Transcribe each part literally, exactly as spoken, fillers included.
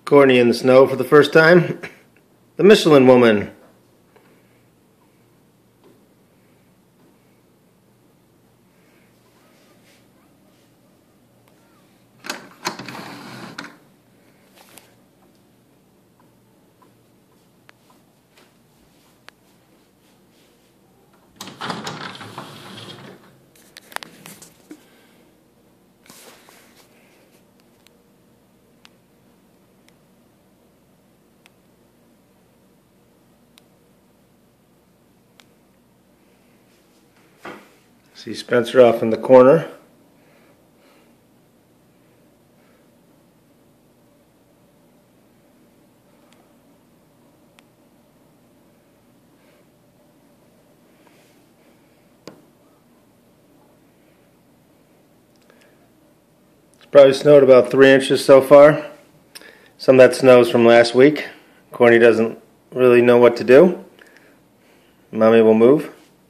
Courtney in the snow for the first time. The Michelin Woman. See Spencer off in the corner. It's probably snowed about three inches so far. Some of that snow is from last week. Courtney doesn't really know what to do. Mommy will move.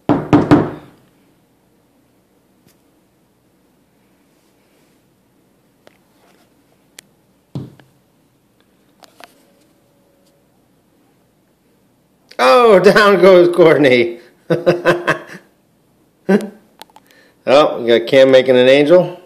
Oh, down goes Courtney. Oh, we got Cam making an angel.